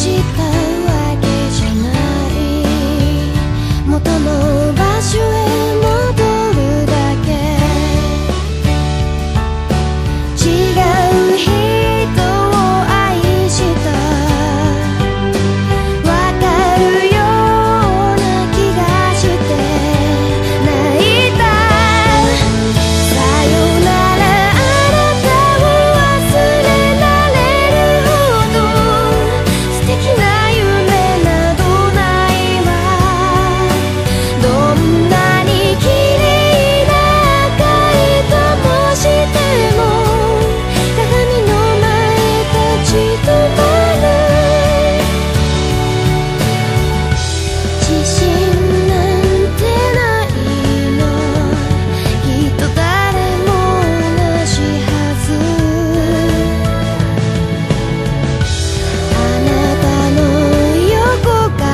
したわけじゃない、元の場所へ戻るだけ、違う人を愛した、わかるような気がして泣いた。さよならあなたを忘れられるほど素敵な夢などないわ。どんなに綺麗な赤いともしても鏡の前立ち止まる。自信なんてないの、きっと誰も同じはず。あなたの横顔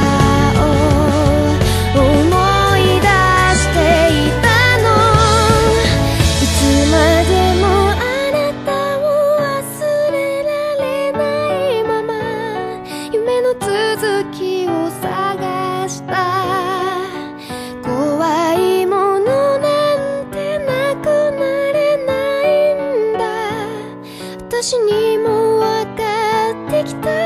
思い出していたの、いつまでもあなたを忘れられないまま夢の続きを探した。怖いものなんてなくなれないんだ、私にも分かってきた。